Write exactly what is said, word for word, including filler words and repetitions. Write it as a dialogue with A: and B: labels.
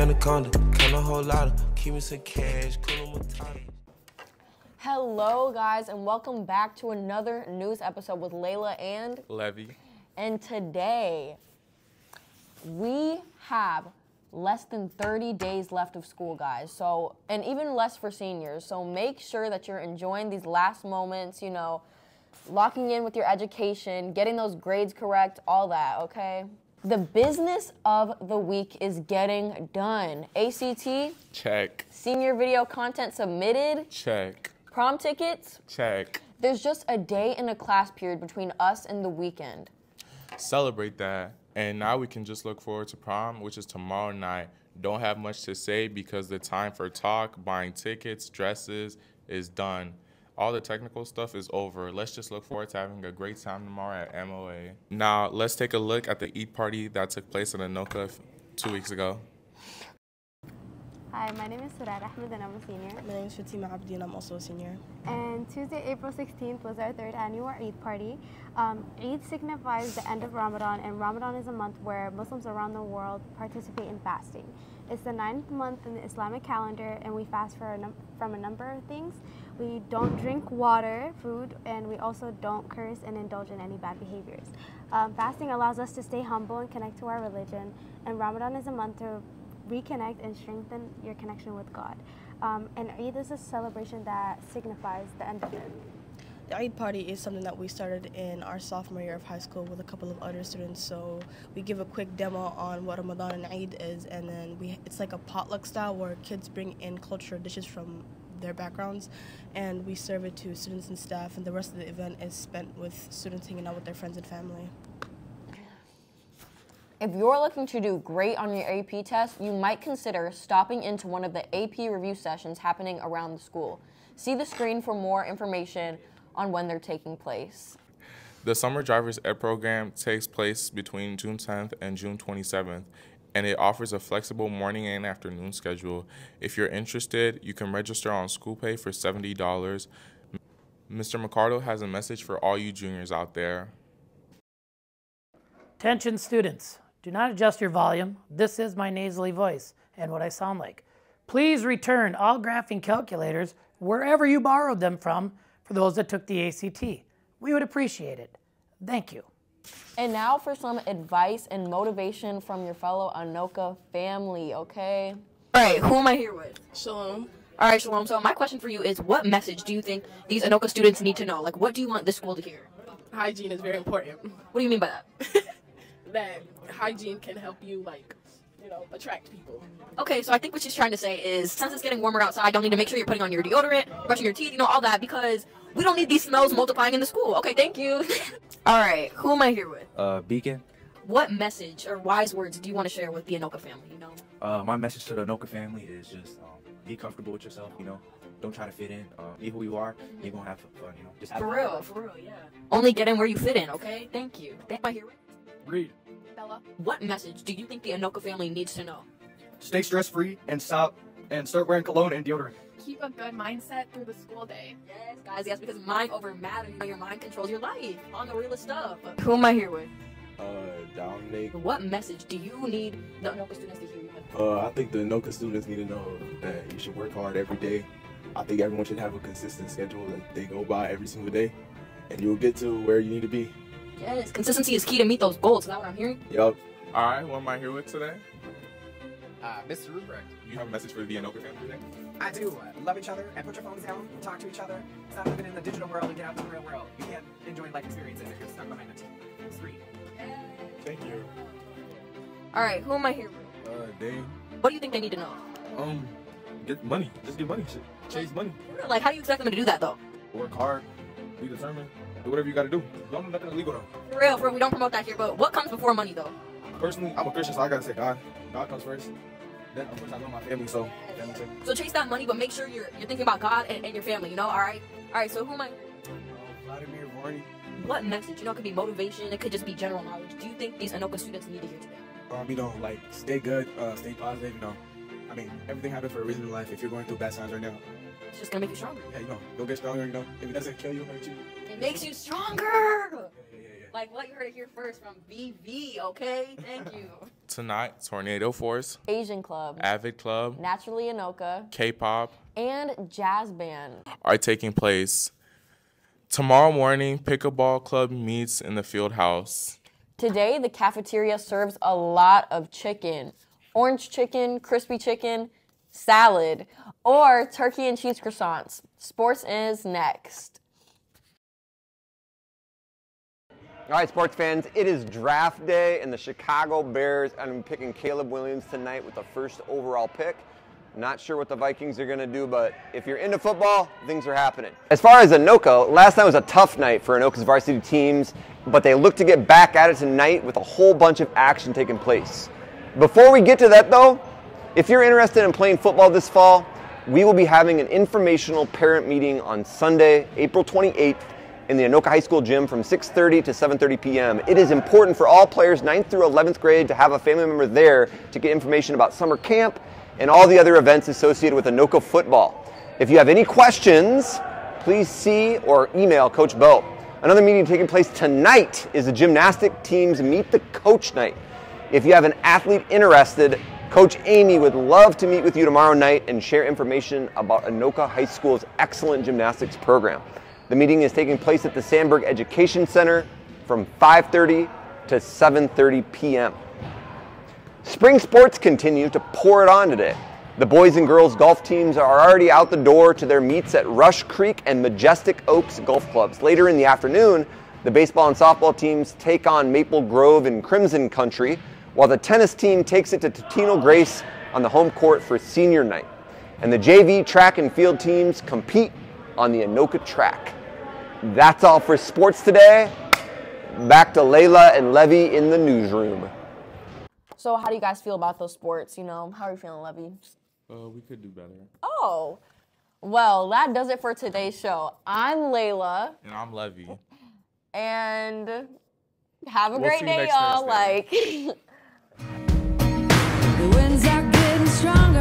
A: anaconda, count a whole lot of, keep me some cash, cool matata.
B: Hello guys, and welcome back to another news episode with Layla and
C: Levy.
B: And today we have less than thirty days left of school, guys. So, and even less for seniors. So make sure that you're enjoying these last moments, you know, locking in with your education, getting those grades correct, all that, okay? The business of the week is getting done. A C T?
C: Check.
B: Senior video content submitted?
C: Check.
B: Prom tickets?
C: Check.
B: There's just a day in a class period between us and the weekend.
C: Celebrate that. And now we can just look forward to prom, which is tomorrow night. Don't have much to say because the time for talk, buying tickets, dresses is done. All the technical stuff is over. Let's just look forward to having a great time tomorrow at M O A. Now, let's take a look at the Eid party that took place in Anoka two weeks ago.
D: Hi, my name is Surad Ahmed and I'm a senior.
E: My name is Fatima Abdi and I'm also a senior.
D: And Tuesday, April sixteenth was our third annual Eid party. Um, Eid signifies the end of Ramadan, and Ramadan is a month where Muslims around the world participate in fasting. It's the ninth month in the Islamic calendar, and we fast for a num from a number of things. We don't drink water, food, and we also don't curse and indulge in any bad behaviors. Um, fasting allows us to stay humble and connect to our religion, and Ramadan is a month to reconnect and strengthen your connection with God. Um, and Eid is a celebration that signifies the end of it.
E: The Eid party is something that we started in our sophomore year of high school with a couple of other students. So we give a quick demo on what Ramadan and Eid is, and then we it's like a potluck style where kids bring in cultural dishes from their backgrounds, and we serve it to students and staff, and the rest of the event is spent with students hanging out with their friends and family.
B: If you're looking to do great on your A P test, you might consider stopping into one of the A P review sessions happening around the school. See the screen for more information on when they're taking place.
C: The Summer Drivers Ed program takes place between June tenth and June twenty-seventh, and it offers a flexible morning and afternoon schedule. If you're interested, you can register on SchoolPay for seventy dollars. Mister McCardle has a message for all you juniors out there.
F: Attention students, do not adjust your volume. This is my nasally voice and what I sound like. Please return all graphing calculators wherever you borrowed them from for those that took the A C T. We would appreciate it. Thank you.
B: And now for some advice and motivation from your fellow Anoka family, okay?
G: All right, who am I here with?
E: Shalom.
G: All right, Shalom. So my question for you is, what message do you think these Anoka students need to know? Like, what do you want this school to hear?
H: Hygiene is very important.
G: What do you mean by that?
H: That hygiene can help you, like, you know, attract people.
G: Okay, so I think what she's trying to say is, since it's getting warmer outside, don't need to make sure you're putting on your deodorant, brushing your teeth, you know, all that, because we don't need these smells multiplying in the school. Okay, thank you. All right, who am I here with?
I: Uh, Beacon.
G: What message or wise words do you want to share with the Anoka family, you know?
I: Uh, my message to the Anoka family is just um, be comfortable with yourself, you know. Don't try to fit in. Uh, be who you are. You're going to have fun, you know. Just have
G: For
I: fun.
G: real, for real, yeah. Only get in where you fit in, okay? Thank you. Who am I here with?
J: Read.
G: Bella. What message do you think the Anoka family needs to know?
J: Stay stress-free and stop and start wearing cologne and deodorant.
K: Keep a good mindset through the school day.
G: Yes, guys, yes, because mind over matter. You know, your mind controls your life. On the realest stuff. Who am I here with?
L: Uh, Dominic.
G: What message do you need the Anoka students to hear?
L: Uh, I think the Anoka students need to know that you should work hard every day. I think everyone should have a consistent schedule that they go by every single day, and you'll get to where you need to be.
G: Yes, consistency is key to meet those goals. Is that what I'm hearing?
L: Yup.
C: All right, who am I here with today?
M: Uh, Mister Ruprecht.
C: You have a message for the Anoka family today?
M: I do. Uh, love each other and put your phones down. Talk to each other. Stop living in the digital world and get out to the real world. You can't enjoy life experiences if you're stuck behind a T V screen.
L: Thank you.
G: All right, who am I here with?
L: Uh, Dane.
G: What do you think they need to know?
L: Um, get money. Just get money. Chase money.
G: Like, how do you expect them to do that, though?
L: Work hard. Be determined. Do whatever you got to do. Don't do nothing illegal, though.
G: For real, for real, we don't promote that here, but what comes before money, though?
L: Personally, I'm a Christian, so I got to say God. God comes first. Then, of course, I know my family, so family too.
G: So chase that money, but make sure you're you're thinking about God and, and your family, you know? All right? All right, so who am I?
J: Uh, Vladimir Varney.
G: What message? You know, it could be motivation. It could just be general knowledge. Do you think these Anoka students need to hear today?
L: Um, you know, like, stay good, uh, stay positive, you know. I mean, everything happens for a reason in life. If you're going through bad times right now,
G: it's just gonna make you stronger.
L: Yeah, you know, go get stronger, you know. If it doesn't kill you, hurt you.
G: It makes you stronger!
L: Yeah, yeah, yeah.
G: Like what you heard it here first from V V, okay? Thank you.
C: Tonight, Tornado Force,
B: Asian Club,
C: Avid Club,
B: Naturally Anoka,
C: K-pop,
B: and Jazz Band
C: are taking place. Tomorrow morning, Pickleball Club meets in the field house.
B: Today, the cafeteria serves a lot of chicken. Orange chicken, crispy chicken, salad, or turkey and cheese croissants. Sports is next.
N: All right, sports fans, it is draft day, and the Chicago Bears are going to be picking Caleb Williams tonight with the first overall pick. Not sure what the Vikings are going to do, but if you're into football, things are happening. As far as Anoka, last night was a tough night for Anoka's varsity teams, but they look to get back at it tonight with a whole bunch of action taking place. Before we get to that, though, if you're interested in playing football this fall, we will be having an informational parent meeting on Sunday, April twenty-eighth, in the Anoka High School gym from six thirty to seven thirty p m It is important for all players ninth through eleventh grade to have a family member there to get information about summer camp and all the other events associated with Anoka football. If you have any questions, please see or email Coach Bo. Another meeting taking place tonight is the gymnastic team's Meet the Coach night. If you have an athlete interested, Coach Amy would love to meet with you tomorrow night and share information about Anoka High School's excellent gymnastics program. The meeting is taking place at the Sandberg Education Center from five thirty to seven thirty p m Spring sports continue to pour it on today. The boys and girls golf teams are already out the door to their meets at Rush Creek and Majestic Oaks golf clubs. Later in the afternoon, the baseball and softball teams take on Maple Grove and Crimson Country, while the tennis team takes it to Totino Grace on the home court for senior night. And the J V track and field teams compete on the Anoka track. That's all for sports today. Back to Layla and Levy in the newsroom.
B: So how do you guys feel about those sports? You know, how are you feeling, Levy?
C: Uh, we could do better.
B: Oh, well, that does it for today's show. I'm Layla.
C: And I'm Levy.
B: And have a
C: We'll
B: great
C: see you
B: day,
C: next
B: y'all.
C: Thursday.
B: Like,
O: The winds are getting stronger.